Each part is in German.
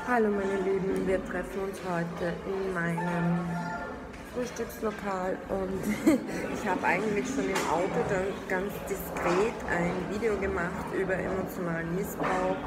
Hallo meine Lieben, wir treffen uns heute in meinem Frühstückslokal und ich habe eigentlich schon im Auto dann ganz diskret ein Video gemacht über emotionalen Missbrauch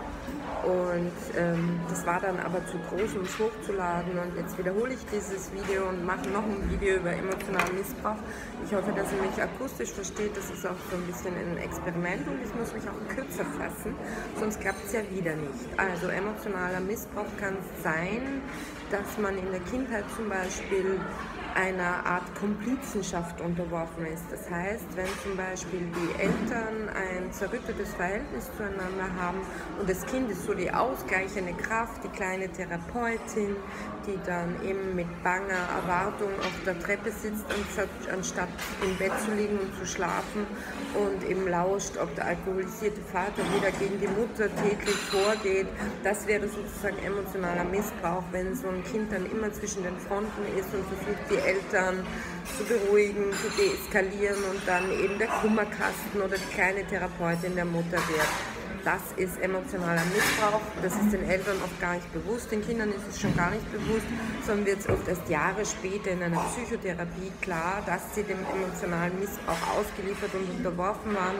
und das war dann aber zu groß, um es hochzuladen, und jetzt wiederhole ich dieses Video und mache noch ein Video über emotionalen Missbrauch. Ich hoffe, dass ihr mich akustisch versteht. Das ist auch so ein bisschen ein Experiment und ich muss mich auch kürzer fassen, sonst klappt es ja wieder nicht. Also emotionaler Missbrauch kann sein, dass man in der Kindheit zum Beispiel einer Art Komplizenschaft unterworfen ist. Das heißt, wenn zum Beispiel die Eltern ein zerrüttetes Verhältnis zueinander haben und das Kind ist so die ausgleichende Kraft, die kleine Therapeutin, die dann eben mit banger Erwartung auf der Treppe sitzt, anstatt im Bett zu liegen und zu schlafen und eben lauscht, ob der alkoholisierte Vater wieder gegen die Mutter täglich vorgeht. Das wäre sozusagen emotionaler Missbrauch, wenn so ein Kind dann immer zwischen den Fronten ist und versucht, die Eltern zu beruhigen, zu deeskalieren und dann eben der Kummerkasten oder die kleine Therapeutin der Mutter wird. Das ist emotionaler Missbrauch, das ist den Eltern oft gar nicht bewusst, den Kindern ist es schon gar nicht bewusst, sondern wird es oft erst Jahre später in einer Psychotherapie klar, dass sie dem emotionalen Missbrauch ausgeliefert und unterworfen waren.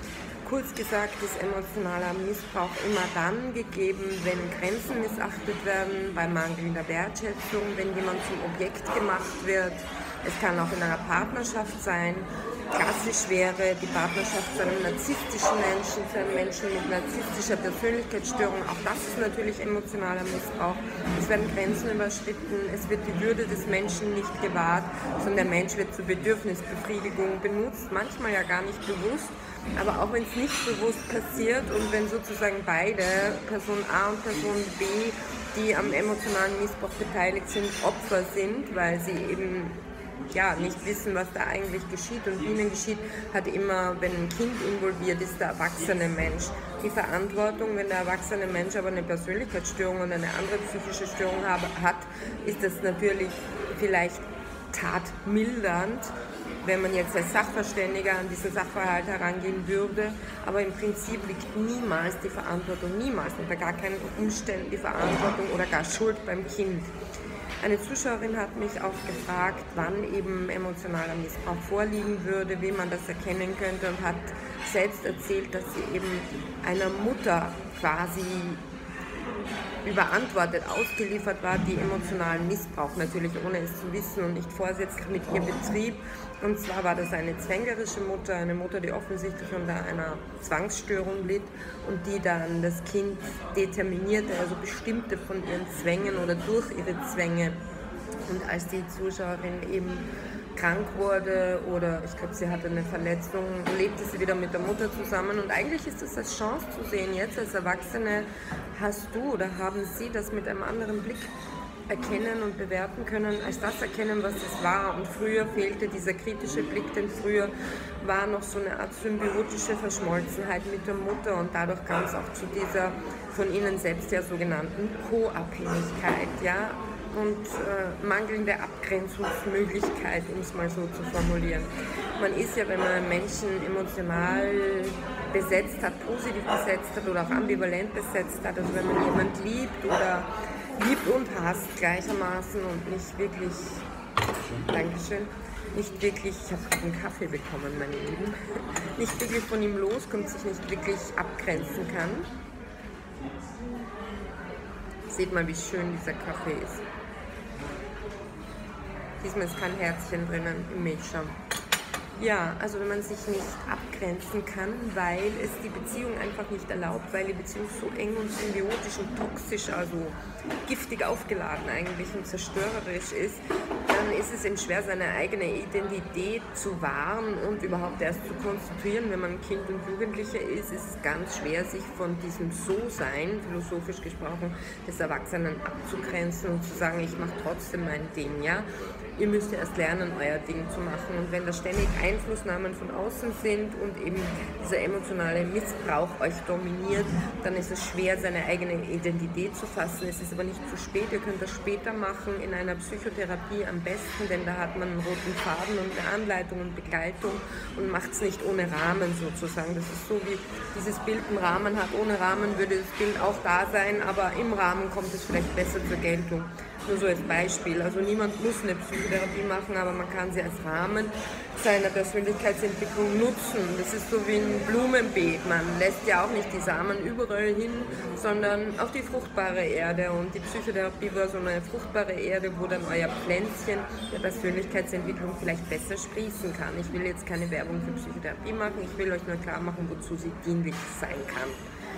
Kurz gesagt ist emotionaler Missbrauch immer dann gegeben, wenn Grenzen missachtet werden, bei mangelnder Wertschätzung, wenn jemand zum Objekt gemacht wird. Es kann auch in einer Partnerschaft sein. Klassisch wäre die Partnerschaft zu einem narzisstischen Menschen, zu einem Menschen mit narzisstischer Persönlichkeitsstörung. Auch das ist natürlich emotionaler Missbrauch. Es werden Grenzen überschritten, es wird die Würde des Menschen nicht gewahrt, sondern der Mensch wird zur Bedürfnisbefriedigung benutzt, manchmal ja gar nicht bewusst. Aber auch wenn es nicht bewusst passiert und wenn sozusagen beide, Person A und Person B, die am emotionalen Missbrauch beteiligt sind, Opfer sind, weil sie eben nicht wissen, was da eigentlich geschieht und wie ihnen geschieht, hat immer, wenn ein Kind involviert ist, der erwachsene Mensch die Verantwortung. Wenn der erwachsene Mensch aber eine Persönlichkeitsstörung und eine andere psychische Störung hat, ist das natürlich vielleicht tatmildernd, wenn man jetzt als Sachverständiger an diesen Sachverhalt herangehen würde, aber im Prinzip liegt niemals die Verantwortung, niemals unter gar keinen Umständen die Verantwortung oder gar Schuld beim Kind. Eine Zuschauerin hat mich auch gefragt, wann eben emotionaler Missbrauch vorliegen würde, wie man das erkennen könnte, und hat selbst erzählt, dass sie eben einer Mutter quasi überantwortet, ausgeliefert war, die emotionalen Missbrauch, natürlich ohne es zu wissen und nicht vorsätzlich mit ihr betrieb. Und zwar war das eine zwängerische Mutter, eine Mutter, die offensichtlich unter einer Zwangsstörung litt und die dann das Kind determinierte, also bestimmte von ihren Zwängen oder durch ihre Zwänge. Und als die Zuschauerin eben krank wurde oder ich glaube, sie hatte eine Verletzung, lebte sie wieder mit der Mutter zusammen, und eigentlich ist es als Chance zu sehen. Jetzt als Erwachsene hast du oder haben sie das mit einem anderen Blick erkennen und bewerten können, als das erkennen, was es war. Und früher fehlte dieser kritische Blick, denn früher war noch so eine Art symbiotische Verschmolzenheit mit der Mutter und dadurch kam es auch zu dieser von ihnen selbst ja sogenannten Co-Abhängigkeit, ja, und mangelnde Abgrenzungsmöglichkeit, um es mal so zu formulieren. Man ist ja, wenn man einen Menschen emotional besetzt hat, positiv besetzt hat oder auch ambivalent besetzt hat, also wenn man jemanden liebt oder liebt und hasst gleichermaßen und nicht wirklich, Dankeschön, nicht wirklich, ich habe gerade einen Kaffee bekommen, meine Lieben, nicht wirklich von ihm loskommt, sich nicht wirklich abgrenzen kann. Seht mal, wie schön dieser Kaffee ist. Diesmal ist kein Herzchen drinnen im Milchschaum. Ja, also wenn man sich nicht abgrenzen kann, weil es die Beziehung einfach nicht erlaubt, weil die Beziehung so eng und symbiotisch und toxisch, also giftig aufgeladen eigentlich und zerstörerisch ist, dann ist es eben schwer, seine eigene Identität zu wahren und überhaupt erst zu konstituieren. Wenn man Kind und Jugendlicher ist, ist es ganz schwer, sich von diesem So-Sein, philosophisch gesprochen, des Erwachsenen abzugrenzen und zu sagen, ich mache trotzdem mein Ding, ja. Ihr müsst ja erst lernen, euer Ding zu machen. Und wenn da ständig Einflussnahmen von außen sind und eben dieser emotionale Missbrauch euch dominiert, dann ist es schwer, seine eigene Identität zu fassen. Es ist aber nicht zu spät, ihr könnt das später machen in einer Psychotherapie am besten, denn da hat man einen roten Faden und eine Anleitung und Begleitung und macht es nicht ohne Rahmen sozusagen. Das ist so, wie dieses Bild einen Rahmen hat. Ohne Rahmen würde das Bild auch da sein, aber im Rahmen kommt es vielleicht besser zur Geltung. Nur so als Beispiel. Also niemand muss eine Psychotherapie machen, aber man kann sie als Rahmen seiner Persönlichkeitsentwicklung nutzen. Das ist so wie ein Blumenbeet. Man lässt ja auch nicht die Samen überall hin, sondern auf die fruchtbare Erde. Und die Psychotherapie war so eine fruchtbare Erde, wo dann euer Pflänzchen der Persönlichkeitsentwicklung vielleicht besser sprießen kann. Ich will jetzt keine Werbung für Psychotherapie machen, ich will euch nur klar machen, wozu sie dienlich sein kann.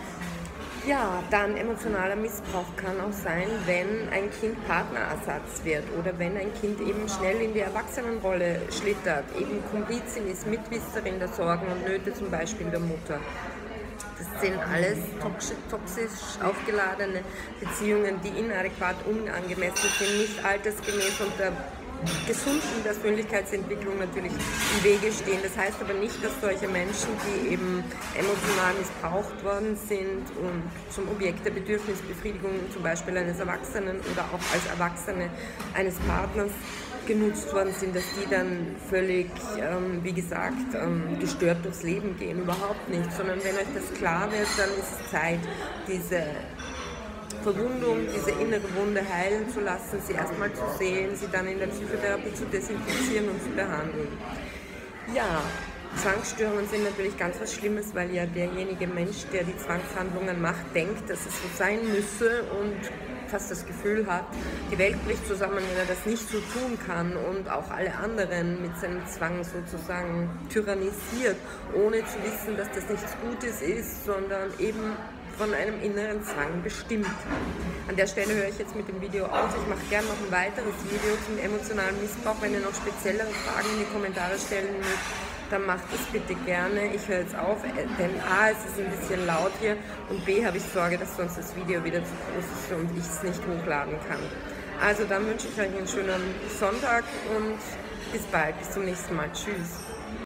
Ja, dann emotionaler Missbrauch kann auch sein, wenn ein Kind Partnerersatz wird oder wenn ein Kind eben schnell in die Erwachsenenrolle schlittert, eben Komplizin ist, Mitwisserin der Sorgen und Nöte zum Beispiel der Mutter. Das sind alles toxisch aufgeladene Beziehungen, die inadäquat, unangemessen sind, nicht altersgemäß und der gesunden Persönlichkeitsentwicklung natürlich im Wege stehen. Das heißt aber nicht, dass solche Menschen, die eben emotional missbraucht worden sind und zum Objekt der Bedürfnisbefriedigung zum Beispiel eines Erwachsenen oder auch als Erwachsene eines Partners genutzt worden sind, dass die dann völlig, wie gesagt, gestört durchs Leben gehen. Überhaupt nicht, sondern wenn euch das klar wird, dann ist es Zeit, diese Verwundung, diese innere Wunde heilen zu lassen, sie erstmal zu sehen, sie dann in der Psychotherapie zu desinfizieren und zu behandeln. Ja, Zwangsstörungen sind natürlich ganz was Schlimmes, weil ja derjenige Mensch, der die Zwangshandlungen macht, denkt, dass es so sein müsse und fast das Gefühl hat, die Welt bricht zusammen, wenn er das nicht so tun kann und auch alle anderen mit seinem Zwang sozusagen tyrannisiert, ohne zu wissen, dass das nichts Gutes ist, sondern eben von einem inneren Zwang bestimmt. An der Stelle höre ich jetzt mit dem Video auf. Ich mache gerne noch ein weiteres Video zum emotionalen Missbrauch. Wenn ihr noch speziellere Fragen in die Kommentare stellen mögt, dann macht es bitte gerne. Ich höre jetzt auf, denn A, es ist ein bisschen laut hier und B, habe ich Sorge, dass sonst das Video wieder zu groß ist und ich es nicht hochladen kann. Also dann wünsche ich euch einen schönen Sonntag und bis bald, bis zum nächsten Mal. Tschüss.